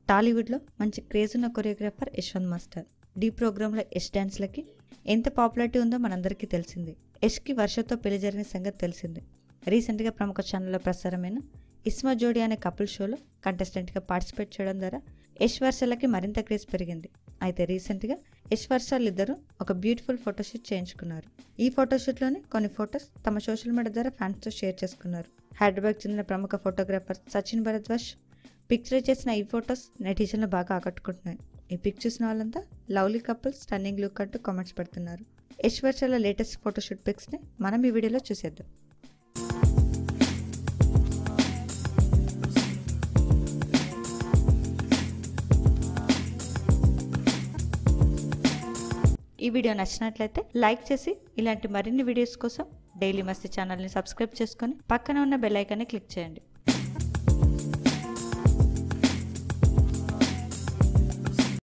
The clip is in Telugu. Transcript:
టాలీవుడ్లో మంచి క్రేజ్ ఉన్న కొరియోగ్రాఫర్ యశ్వంత్ మాస్టర్. డీ ప్రోగ్రాంలో యష్ డ్యాన్స్లకి ఎంత పాపులారిటీ ఉందో మనందరికీ తెలిసింది. యష్కి వర్షతో పెళ్లి జరిగిన సంగతి తెలిసింది. రీసెంట్గా ప్రముఖ ఛానల్లో ప్రసారమైన ఇస్మా జోడి అనే కపుల్ షోలో కంటెస్టెంట్గా పార్టిసిపేట్ చేయడం ద్వారా యష్ వర్షలకి మరింత క్రేజ్ పెరిగింది. అయితే రీసెంట్గా యష్ వర్షాలు ఇద్దరు ఒక బ్యూటిఫుల్ ఫోటోషూట్ చేయించుకున్నారు. ఈ ఫోటోషూట్లోని కొన్ని ఫొటోస్ తమ సోషల్ మీడియా ద్వారా ఫ్యాన్స్తో షేర్ చేసుకున్నారు. హైదరాబాద్కి చెందిన ప్రముఖ ఫోటోగ్రాఫర్ సచిన్ భరద్వాజ్ పిక్చర్ చేసిన ఈ ఫొటోస్ నెటిజన్లు బాగా ఆకట్టుకుంటున్నాయి. ఈ పిక్ చూసిన వాళ్ళంతా లవ్లీ కపుల్, స్టన్నింగ్ లుక్ అంటూ కామెంట్స్ పెడుతున్నారు. యష్ వర్షల లేటెస్ట్ ఫోటోషూట్ పిక్స్ని మనం ఈ వీడియోలో చూసేద్దాం. ఈ వీడియో నచ్చినట్లయితే లైక్ చేసి ఇలాంటి మరిన్ని వీడియోస్ కోసం డైలీ మస్తీ ఛానల్ని సబ్స్క్రైబ్ చేసుకొని పక్కన ఉన్న బెల్ ఐకాన్ని క్లిక్ చేయండి.